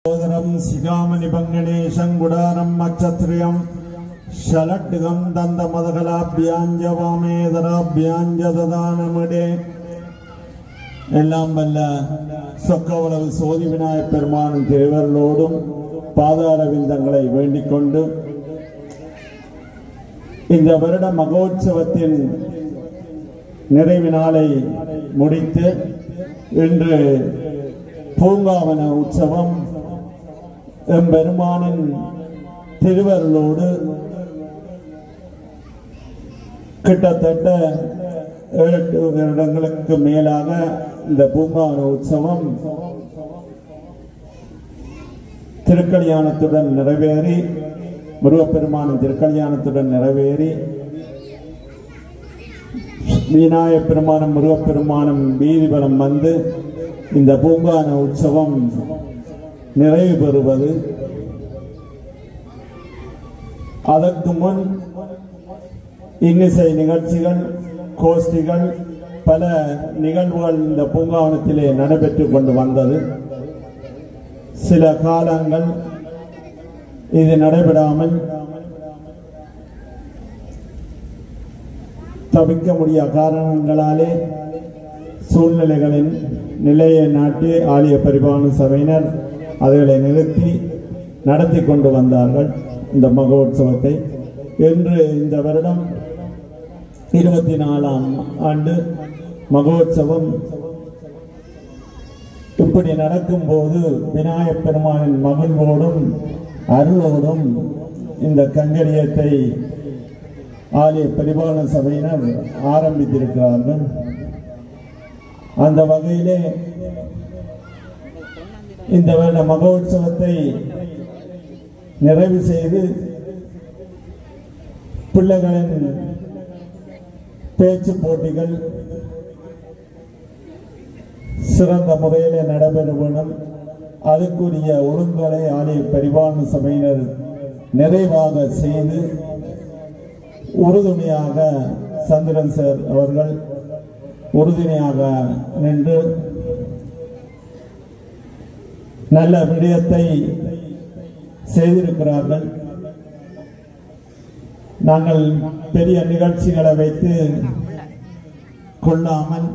सिगामनि पंगणेशं गुडारं मच्छत्रियं शलट्टगं दन्तमदगलाभ्यांजवामेदराभ्यांज ददानमडे எல்லாம் வல்ல சொக்கவளவு சோதி விநாயகப் பெருமானின் திருவருளோடும் பாதார விந்தங்களை வேண்டிக் கொண்டு இந்த வருட மகோற்சவத்தின் நிறைவு நாளை முடித்து இன்று பூங்காவன உற்சவம் எம்பெருமானின் திருவருளோடு கிட்டத்தட்ட 7 வருடங்களுக்கு மேலாக இந்த பூங்காவன உற்சவம் திருக்கல்யாணத்துடன் நிறைவேறி முருகப்பெருமானின் திருக்கல்யாணத்துடன் நிறைவேறி விநாயகப் பெருமானும் முருகப்பெருமானும் வீதி வலம் வந்து இந்த பூங்காவன உற்சவம் நிறைவு பெறுவது. அதற்கு முன் இன்னிசை நிகழ்ச்சிகள், கோஷ்டிகள், பல நிகழ்வுகள் இந்த பூங்காவனத்திலே நடைபெற்றுக் கொண்டு வந்தது. சில காலங்கள் இது நடைபெறாமல் தவிர்க்க முடியாத காரணங்களாலே சூழ்நிலைகளின் நிலையை நாட்டி ஆலய பரிபாலன சபையினர் அதைகளை நிறுத்தி நடத்தி கொண்டு வந்தார்கள் இந்த மகோற்சவத்தை. இன்று இந்த வருடம் 24ஆம் ஆண்டு மகோற்சவம் இப்படி நடக்கும்போது விநாயகப் பெருமானின் மகிழ்வோடும் அருளோடும் இந்த கங்கரியத்தை ஆலய பரிபாலன சபையினர் ஆரம்பித்திருக்கிறார்கள். அந்த வகையிலே இந்த வருட மகோற்சவத்தை நிறைவு செய்து பிள்ளைகளின் பேச்சு போட்டிகள் சிறந்த முறையிலே நடைபெற வேண்டும். அதுக்குரிய ஒழுங்குகளை ஆலய பரிபாலன சபையினர் நிறைவாக செய்து உறுதுணையாக சந்திரன் சார் அவர்கள் உறுதுணையாக நின்று நல்ல விடயத்தை செய்திருக்கிறார்கள். நாங்கள் பெரிய நிகழ்ச்சிகளை வைத்து கொள்ளாமல்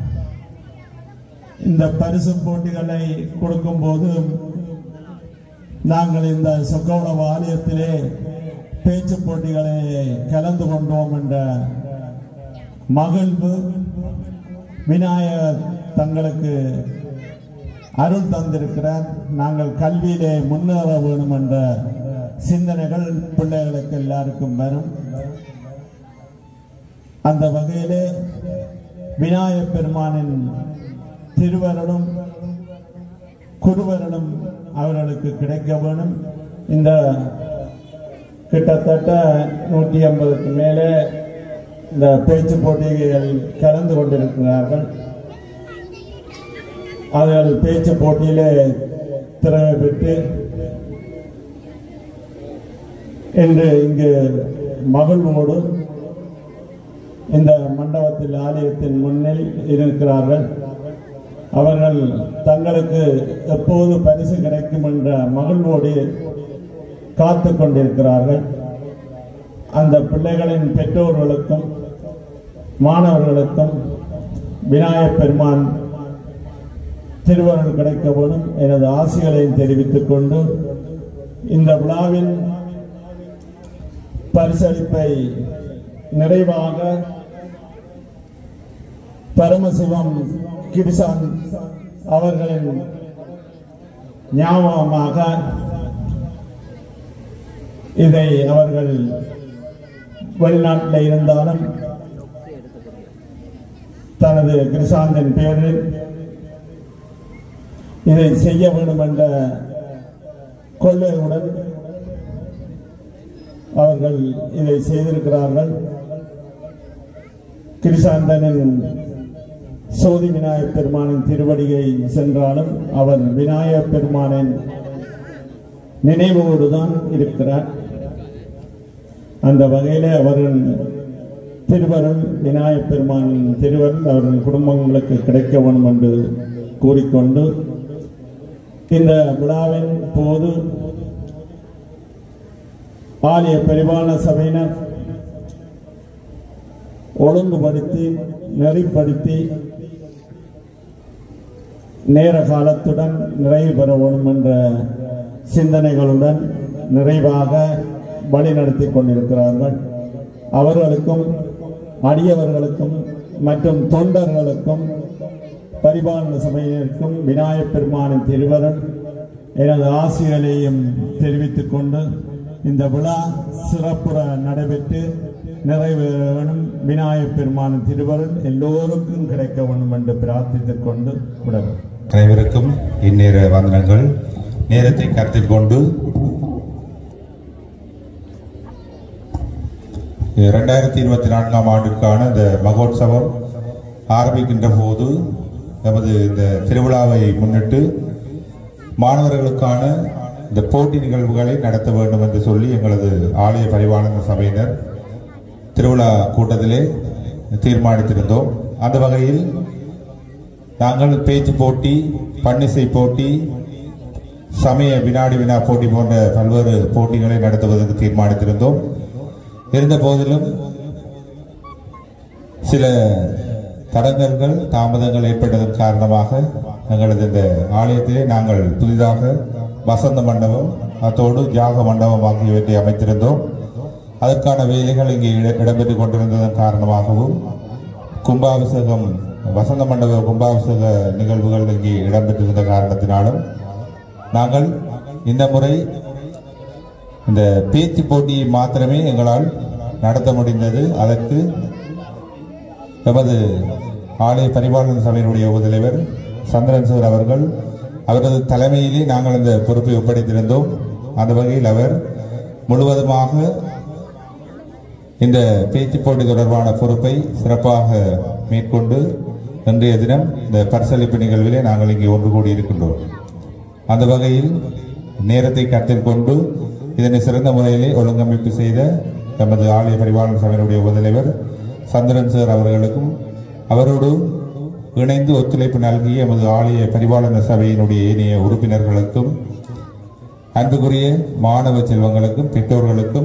இந்த பரிசு போட்டிகளை கொடுக்கும் போது நாங்கள் இந்த சொக்கவளவு ஆலயத்திலே பேச்சு போட்டிகளை கலந்து கொண்டோம் என்ற மகிழ்வு விநாயகர் தங்களுக்கு அருள் தந்திருக்கிறார். நாங்கள் கல்வியிலே முன்னேற வேண்டும் என்ற சிந்தனைகள் பிள்ளைகளுக்கு எல்லாருக்கும் வரும். அந்த வகையிலே விநாயகப் பெருமானின் திருவருளும் குருவருளும் அவர்களுக்கு கிடைக்க வேண்டும். இந்த கிட்டத்தட்ட 150க்கு மேலே இந்த பேச்சு போட்டிகள் கலந்து கொண்டிருக்கிறார்கள். அவர்கள் பேச்சு போட்டியிலே திறமை பெற்று என்று இங்கு மகிழ்வோடு இந்த மண்டபத்தில் ஆலயத்தின் முன்னில் இருக்கிறார்கள். அவர்கள் தங்களுக்கு எப்போது பரிசு கிடைக்கும் என்ற மகிழ்வோடு காத்து கொண்டிருக்கிறார்கள். அந்த பிள்ளைகளின் பெற்றோர்களுக்கும் மாணவர்களுக்கும் விநாயகப் பெருமான் திருவருள் கிடைக்க வேண்டும் எனது ஆசிகளையும் தெரிவித்துக் கொண்டு இந்த விழாவின் பரிசளிப்பை நிறைவாக பரமசிவம் கிருசான் அவர்களின் ஞாபகமாக இதை அவர்கள் வெளிநாட்டில் இருந்தாலும் தனது கிருசாந்தின் பேரில் இதை செய்ய வேண்டும் என்ற கொள்கையுடன் அவர்கள் இதை செய்திருக்கிறார்கள். கிருசாந்தனின் சோதி விநாயகப் பெருமானின் திருவடியை சென்றாலும் அவர் விநாயகப் பெருமானின் நினைவோடுதான் இருக்கிறார். அந்த வகையிலே அவர்கள் திருவருள் விநாயகப் பெருமானின் திருவருள் அவர்கள் குடும்பங்களுக்கு கிடைக்க வேண்டும் என்று கூறிக்கொண்டு இந்த விழாவின் போது ஆலய பரிபாலன சபையினர் ஒழுங்குபடுத்தி நெறிப்படுத்தி நேர காலத்துடன் நிறைவு பெற வேண்டும் என்ற சிந்தனைகளுடன் நிறைவாக வழிநடத்தி கொண்டிருக்கிறார்கள். அவர்களுக்கும் அடியவர்களுக்கும் மற்றும் தொண்டர்களுக்கும் பரிபாலன சபையினருக்கும் விநாயகப் பெருமானின் திருவருள் எனது ஆசிகளையும் தெரிவித்துக் கொண்டு இந்த விழா சிறப்புற நடைபெற்று நிறைவேற வேண்டும். விநாயகப் பெருமானின் திருவருள் எல்லோருக்கும் கிடைக்க வேண்டும் என்று பிரார்த்தித்துக் கொண்டு விடவும். அனைவருக்கும் இந்நேர வந்தனங்கள். நேரத்தை கருத்தில் கொண்டு 2024ஆம் ஆண்டுக்கான இந்த மகோத்சவம் ஆரம்பிக்கின்ற போது நமது இந்த திருவிழாவை முன்னிட்டு மாணவர்களுக்கான இந்த போட்டி நிகழ்வுகளை நடத்த வேண்டும் என்று சொல்லி எங்களது ஆலய பரிபாலன சபையினர் திருவிழா கூட்டத்திலே தீர்மானித்திருந்தோம். அந்த வகையில் நாங்கள் பேச்சு போட்டி, பன்னிசை போட்டி, சமய வினாடி வினா போட்டி போன்ற பல்வேறு போட்டிகளை நடத்துவதற்கு தீர்மானித்திருந்தோம். இருந்த போதிலும் சில தடங்கல்கள், தாமதங்கள் ஏற்பட்டதன் காரணமாக எங்களது இந்த ஆலயத்திலே நாங்கள் புதிதாக வசந்த மண்டபம், அத்தோடு தியாக மண்டபம் ஆகியவற்றை அமைத்திருந்தோம். அதற்கான வேலைகள் இங்கே இடம்பெற்றுக் கொண்டிருந்ததன் காரணமாகவும் கும்பாபிஷேகம், வசந்த மண்டப கும்பாபிஷேக நிகழ்வுகள் இங்கே இடம்பெற்றிருந்த காரணத்தினாலும் நாங்கள் இந்த முறை இந்த பேச்சு போட்டியை மாத்திரமே எங்களால் நடத்த முடிந்தது. அதற்கு எமது ஆலய பரிபாலன சபையினுடைய உபதலைவர் சந்திரன் சார் அவர்கள், அவரது தலைமையிலே நாங்கள் இந்த பொறுப்பை ஒப்படைத்திருந்தோம். அந்த வகையில் அவர் முழுவதுமாக இந்த பேச்சு போட்டி தொடர்பான பொறுப்பை சிறப்பாக மேற்கொண்டு இன்றைய தினம் இந்த பரிசளிப்பு நிகழ்விலே நாங்கள் இங்கே ஒன்று கூடியிருக்கின்றோம். அந்த வகையில் நேரத்தை கருத்தில் கொண்டு இதனை சிறந்த முறையிலே ஒழுங்கமைப்பு செய்த நமது ஆலய பரிபாலன சபையினுடைய உபதலைவர் சந்திரன் சார் அவர்களுக்கும், அவரோடு இணைந்து ஒத்துழைப்பு நல்கிய எமது ஆலய பரிபாலன சபையினுடைய ஏனைய உறுப்பினர்களுக்கும், அன்புக்குரிய மாணவ செல்வங்களுக்கும், பெற்றோர்களுக்கும்,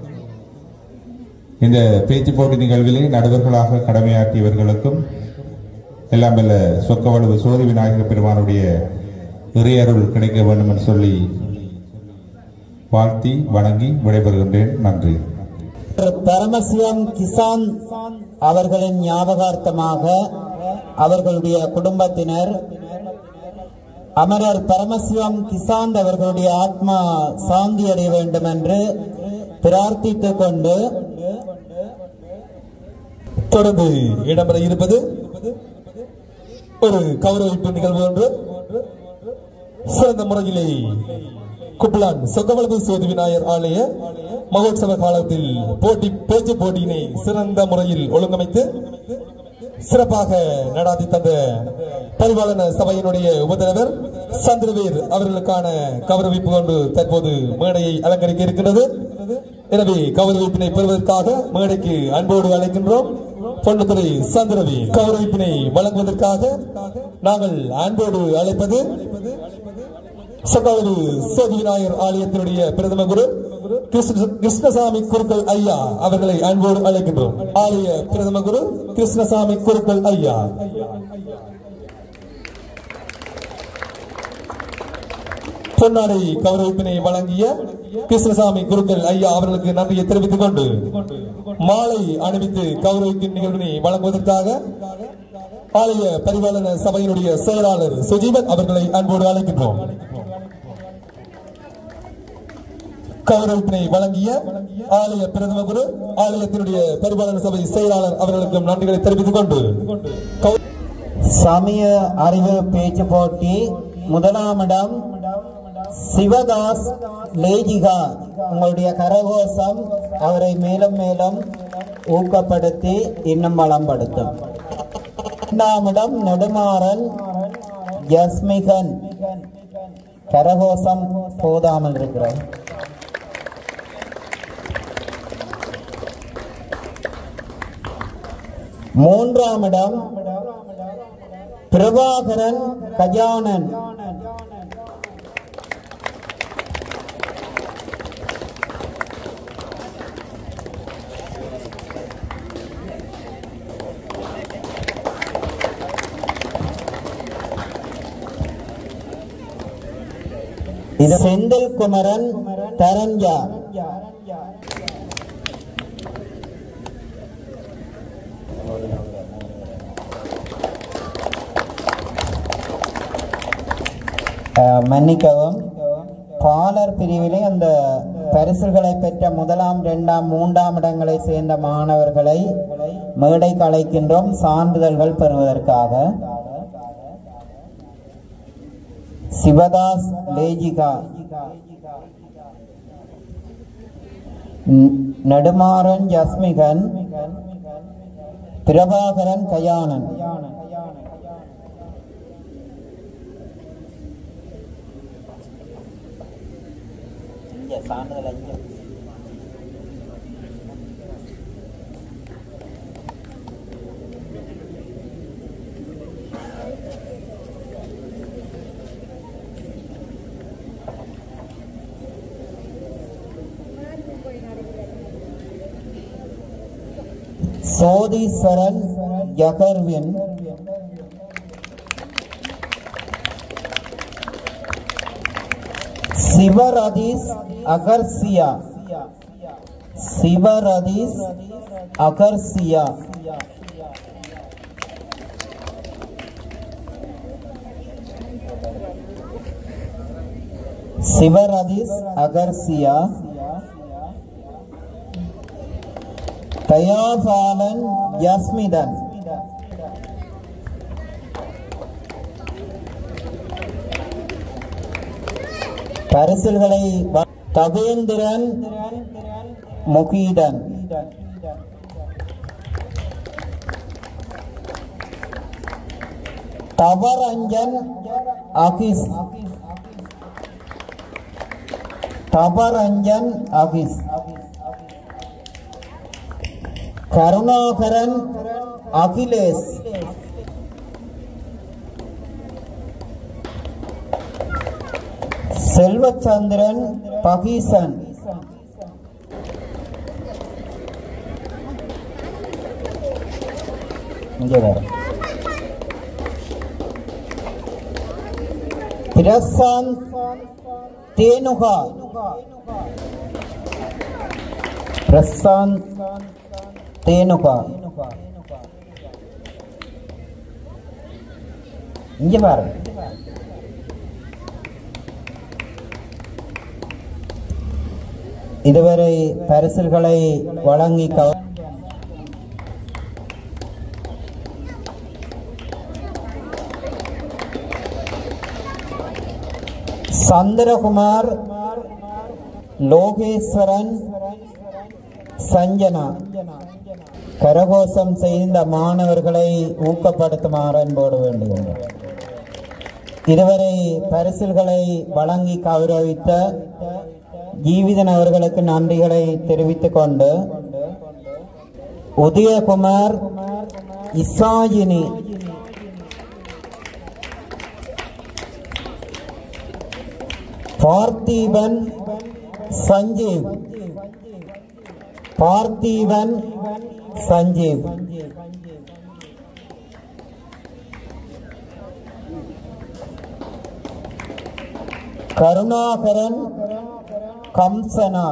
இந்த பேச்சு போட்டி நிகழ்விலே நடுவர்களாக கடமையாற்றியவர்களுக்கும் எல்லாம் வல்ல சொக்கவளவு சோதி விநாயக பெருமானுடைய இறையருள் கிடைக்க வேண்டும் என்று சொல்லி வாழ்த்தி வணங்கி விடைபெறுகின்றேன். நன்றி. பரமசிவம் கிசான் அவர்களின் ஞாபகார்த்தமாக அவர்களுடைய குடும்பத்தினர் அமரர் பரமசிவம் கிசாந்த் அவர்களுடைய ஆத்மா சாந்தி அடைய வேண்டும் என்று பிரார்த்தித்துக் கொண்டு தொடர்ந்து இடம்பெற இருப்பது ஒரு கௌரவிப்பு நிகழ்வு ஒன்று. சிறந்த முறையிலே குப்லான் சொக்கவளவு சோதி விநாயகர் ஆலய மகோத்சவ காலத்தில் பேச்சு போட்டியினை சிறந்த முறையில் ஒழுங்கமைத்து சிறப்பாக நடாத்தி தந்த பரிபாலன சபையினுடைய உபதலைவர் சந்திரவேர் அவர்களுக்கான கௌரவிப்பு கொண்டு தற்போது மேடையை அலங்கரிக்க இருக்கின்றது. எனவே கௌரவிப்பினை பெறுவதற்காக மேடைக்கு அன்போடு அழைக்கின்றோம். பொன்னுத்துறை சந்திரவே கௌரவிப்பினை வழங்குவதற்காக நாங்கள் அன்போடு அழைப்பது சொக்கவளவு சோதி விநாயகர் ஆலயத்தினுடைய பிரதம குரு கிருஷ்ணசாமி குருக்கள் ஐயா அவர்களை அன்போடு அழைக்கின்றோம். ஆலய பிரதம குரு கிருஷ்ணசாமி குருக்கள் ஐயா. பொன்னாடை கௌரவிப்பினை வழங்கிய கிருஷ்ணசாமி குருக்கள் ஐயா அவர்களுக்கு நன்றியை தெரிவித்துக் கொண்டு மாலை அணிவித்து கௌரவிக்கும் நிகழ்வினை வழங்குவதற்காக ஆலய பரிபாலன சபையினுடைய செயலாளர் சுஜீவன் அவர்களை அன்போடு அழைக்கின்றோம். கௌரவிப்பினை வழங்கிய ஆலய பிரதம குரு ஆலயத்தினுடைய பரிபாலன சபை செயலாளர் அவர்களுக்கும் நன்றிகளை தெரிவித்துக் கொண்டு சமய அறிவு பேச்சு போட்டி முதலாம் இடம் சிவதாஸ் லேஜிகா. உங்களுடைய கரகோஷம் அவரை மேலும் மேலும் ஊக்கப்படுத்தி இன்னும் வளம்படுத்தும். இரண்டாம் இடம் நெடுமாறன் ஜஸ்மிகன். கரகோஷம் போதாமல் இருக்கிறார். மூன்றாம் இடம் பிரபாகரன் கஜானன். இது செந்தில் குமரன் தரஞ்சா. மன்னிக்கவும், பாலர் பிரிவிலே அந்த பரிசுகளை பெற்ற 1ஆம் 2ஆம் 3ஆம் இடங்களை சேர்ந்த மாணவர்களை மேடைக்கு அழைக்கின்றோம் சான்றிதழ்கள் பெறுவதற்காக. சிவதாஸ் லேஜிகா, நெடுமாறன் ஜஸ்மிகன், பிரபாகரன் கயானன். சோதீஸ்வரன் ஜகர்வின், சிவரதீஸ் அகர்சியா, சிவரதீஸ் அகர்சியா, சிவரதீஸ் அகர்சியா. தயாபாலன் யஸ்மிதன், பரிசுகளை தவேந்திரன் முகீதன், தவரஞ்சன் அகிஸ், தவரஞ்சன் அகிஸ். கருணாகரன் அகிலேஷ், செல்வச்சந்திரன் பகீசன், பிரசாந்த் தேனுகா, பிரசாந்த் தேனுகா. இங்க பாருங்க, இதுவரை பரிசுகளை வழங்கி சந்திரகுமார், லோகேஸ்வரன், சஞ்சனா கரகோஷம் செய்த மாணவர்களை ஊக்கப்படுத்துமாறு அன்போடு வேண்டுகின்றோம். இதுவரை பரிசுகளை வழங்கி கௌரவித்த ஜீவிதன் அவர்களுக்கு நன்றிகளை தெரிவித்துக் கொண்டு உதயகுமார், இசாயினி, பார்த்திபன் சஞ்சீவ், பார்த்திபன் சஞ்சீவ், கருணாகரன் கம்சனா,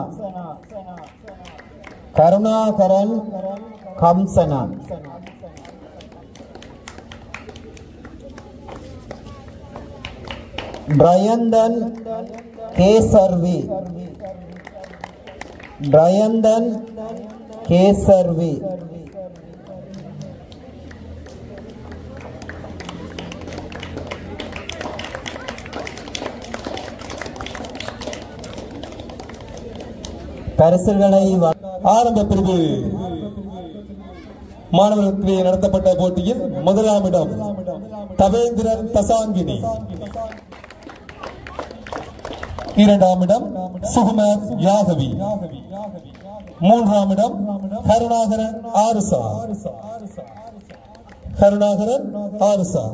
கருணாகரன் கம்சனா, பிரயந்தன் கேசர்வி, பிரயந்தன் கேசர்வி, பரிசுகளை ஆரம்ப பிரிவு மாணவர்களுக்கு நடத்தப்பட்ட போட்டியில் 1ஆம் இடம் தவேந்திரன் தசாங்கினி, 2ஆம் இடம் சுகுமார் யாகவி, 3ஆம் இடம் கருணாகரன் ஆருசா, கருணாகரன் ஆருசா.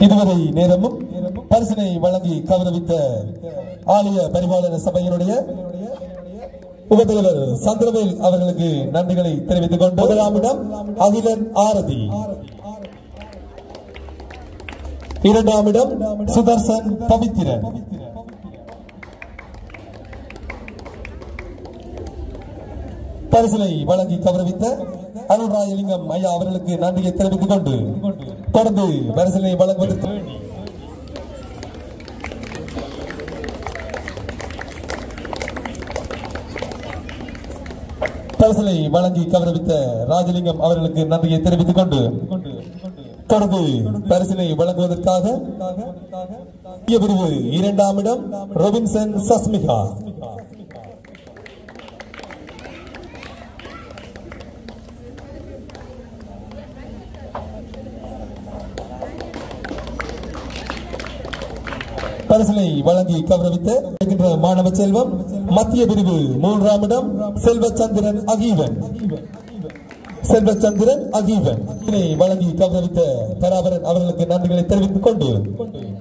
இதுவரை நேரமும் பரிசினை வழங்கி கௌரவித்த ஆலய பரிபாலன சபையினுடைய உபதலைவர் சந்திரவேல் அவர்களுக்கு நன்றிகளை தெரிவித்துக் கொண்டு முதலாம் இடம் அகிலன் ஆரதி, இரண்டாம் இடம் சுதர்சன் பவித்திரன், பரிசினை வழங்கி கௌரவித்த அருள்ராயலிங்கம் ஐயா அவர்களுக்கு நன்றியை தெரிவித்துக் கொண்டு தொடர்ந்து பரிசினை வழங்குவதற்கு பரிசினை வழங்கி கௌரவித்த ராஜலிங்கம் அவர்களுக்கு நன்றியை தெரிவித்துக் கொண்டு தொடர்ந்து பரிசினை வழங்குவதற்காக பிரிவு இரண்டாம் இடம் ரொபின்சன் சஸ்மிகா, பரிசினை வழங்கி கௌரவித்த மாணவ செல்வம் மத்திய பிரிவு மூன்றாம் இடம் செல்வச்சந்திரன் அகீவன் வழங்கி கௌரவித்த பராபரன் அவர்களுக்கு நன்றிகளை தெரிவித்துக் கொண்டு